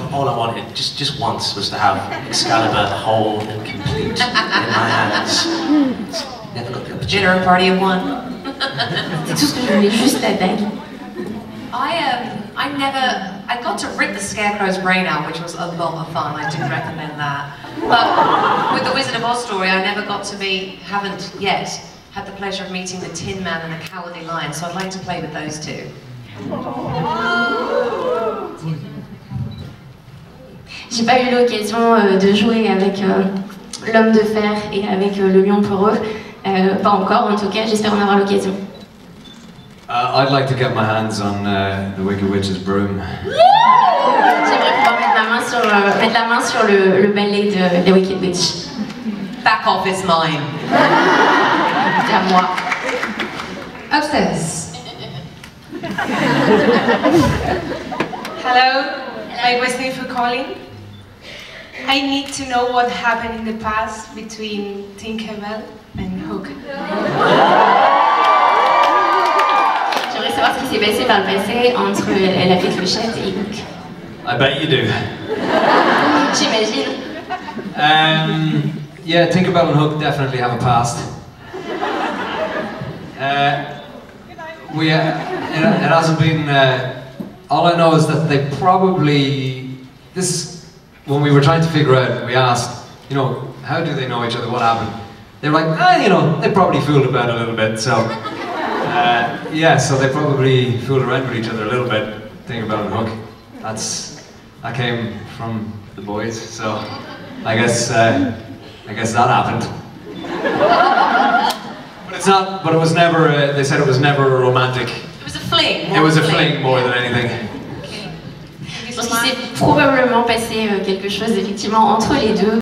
all I wanted, just once, was to have Excalibur whole and complete in my hands. Never got the opportunity. Dinner party of one. C'est tout ce que je voulais, juste la dague. I got to rip the Scarecrow's brain out, which was a lot of fun. I do recommend that. But with the Wizard of Oz story, I never got to haven't yet had the pleasure of meeting the Tin Man and the Cowardly Lion, so I'd like to play with those two. J'ai pas eu l'occasion de jouer avec l'homme de fer et avec le lion peureux. Pas encore, en tout cas, j'espère en avoir l'occasion. I'd like to get my hands on the Wicked Witch's broom. J'aimerais pouvoir mettre la main sur le balai de Wicked Witch. Back off, it's mine. C'est à moi. Upstairs. Hello, I was thank you for calling. I need to know what happened in the past between Tinkerbell and Hook. J'aimerais savoir ce qui s'est passé par le passé entre la fée Clochette et Hook. I bet you do. J'imagine. Yeah, Tinkerbell and Hook definitely have a past. It hasn't been. All I know is that they probably. When we were trying to figure out, we asked, you know, how do they know each other? What happened? They were like, you know, they probably fooled about a little bit. So, yeah, so they probably fooled around with each other a little bit. Tinkerbell and Hook. That came from the boys. So, I guess that happened. But it's not. But it was never. They said it was never a romantic. It was a fling. It was a fling more than anything. Je pense qu'il s'est probablement passé quelque chose effectivement entre les deux.